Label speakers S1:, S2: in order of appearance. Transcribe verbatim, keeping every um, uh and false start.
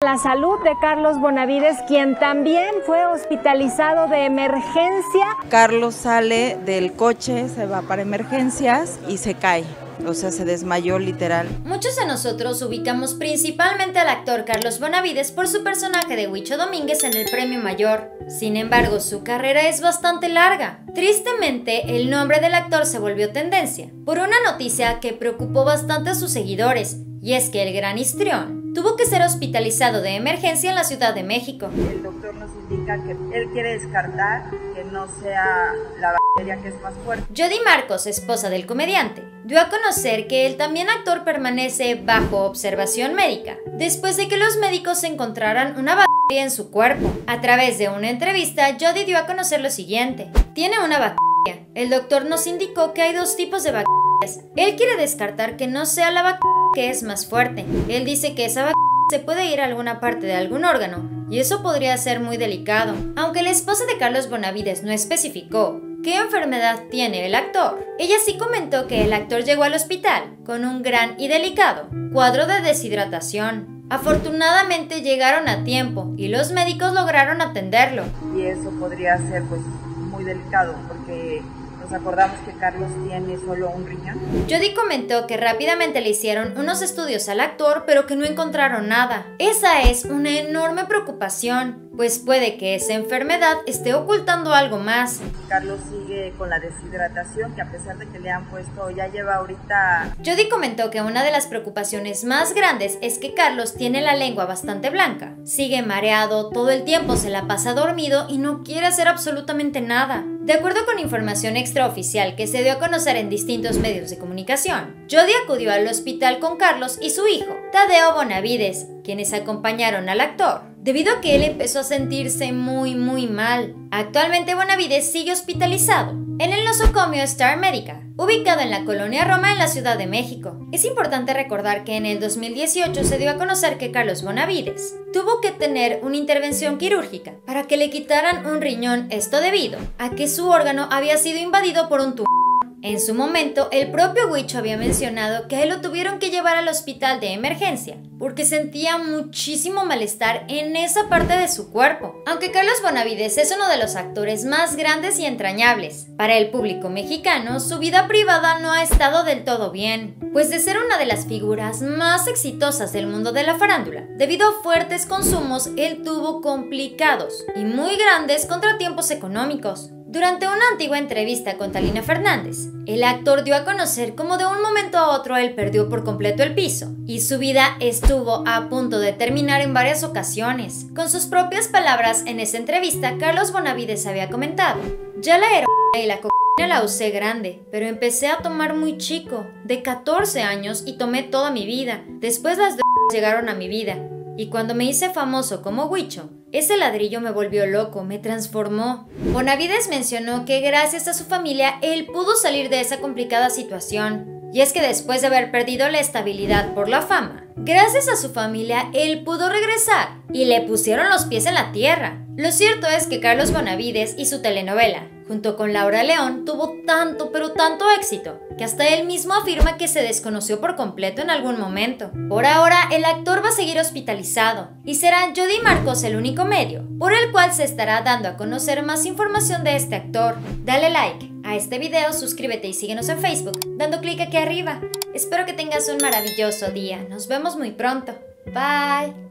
S1: La salud de Carlos Bonavides, quien también fue hospitalizado de emergencia.
S2: Carlos sale del coche, se va para emergencias y se cae. O sea, se desmayó literal.
S3: Muchos de nosotros ubicamos principalmente al actor Carlos Bonavides por su personaje de Huicho Domínguez en El Premio Mayor. Sin embargo, su carrera es bastante larga. Tristemente, el nombre del actor se volvió tendencia por una noticia que preocupó bastante a sus seguidores, y es que el gran histrión tuvo que ser hospitalizado de emergencia en la Ciudad de México.
S2: El doctor nos indica que él quiere descartar que no sea la bacteria que es más fuerte.
S3: Jody Marcos, esposa del comediante, dio a conocer que el también actor permanece bajo observación médica después de que los médicos encontraran una bacteria en su cuerpo. A través de una entrevista, Jody dio a conocer lo siguiente: tiene una bacteria. El doctor nos indicó que hay dos tipos de bacterias. Él quiere descartar que no sea la bacteria que es más fuerte. Él dice que esa bacteria se puede ir a alguna parte de algún órgano, y eso podría ser muy delicado. Aunque la esposa de Carlos Bonavides no especificó qué enfermedad tiene el actor, ella sí comentó que el actor llegó al hospital con un gran y delicado cuadro de deshidratación. Afortunadamente llegaron a tiempo y los médicos lograron atenderlo.
S2: Y eso podría ser pues muy delicado porque nos acordamos que Carlos tiene solo un riñón.
S3: Jody comentó que rápidamente le hicieron unos estudios al actor, pero que no encontraron nada. Esa es una enorme preocupación, pues puede que esa enfermedad esté ocultando algo más.
S2: Carlos sigue con la deshidratación, que a pesar de que le han puesto, ya lleva ahorita...
S3: Jody comentó que una de las preocupaciones más grandes es que Carlos tiene la lengua bastante blanca. Sigue mareado, todo el tiempo se la pasa dormido y no quiere hacer absolutamente nada. De acuerdo con información extraoficial que se dio a conocer en distintos medios de comunicación, Jody acudió al hospital con Carlos y su hijo, Tadeo Bonavides, quienes acompañaron al actor, debido a que él empezó a sentirse muy muy mal. Actualmente Bonavides sigue hospitalizado en el nosocomio Star Medica, ubicado en la colonia Roma en la Ciudad de México. Es importante recordar que en el dos mil dieciocho se dio a conocer que Carlos Bonavides tuvo que tener una intervención quirúrgica para que le quitaran un riñón, esto debido a que su órgano había sido invadido por un tumor. En su momento, el propio Huicho había mencionado que a él lo tuvieron que llevar al hospital de emergencia porque sentía muchísimo malestar en esa parte de su cuerpo. Aunque Carlos Bonavides es uno de los actores más grandes y entrañables para el público mexicano, su vida privada no ha estado del todo bien, pues de ser una de las figuras más exitosas del mundo de la farándula, debido a fuertes consumos, él tuvo complicados y muy grandes contratiempos económicos. Durante una antigua entrevista con Talina Fernández, el actor dio a conocer cómo de un momento a otro él perdió por completo el piso y su vida estuvo a punto de terminar en varias ocasiones. Con sus propias palabras en esa entrevista, Carlos Bonavides había comentado: ya la heroína y la cocaína la usé grande, pero empecé a tomar muy chico, de catorce años, y tomé toda mi vida. Después las drogas llegaron a mi vida, y cuando me hice famoso como Huicho, ese ladrillo me volvió loco, me transformó. Bonavides mencionó que gracias a su familia él pudo salir de esa complicada situación. Y es que después de haber perdido la estabilidad por la fama, gracias a su familia él pudo regresar y le pusieron los pies en la tierra. Lo cierto es que Carlos Bonavides y su telenovela, junto con Laura León, tuvo tanto pero tanto éxito que hasta él mismo afirma que se desconoció por completo en algún momento. Por ahora, el actor va a seguir hospitalizado y será Jody Marcos el único medio por el cual se estará dando a conocer más información de este actor. Dale like a este video, suscríbete y síguenos en Facebook dando clic aquí arriba. Espero que tengas un maravilloso día. Nos vemos muy pronto. Bye.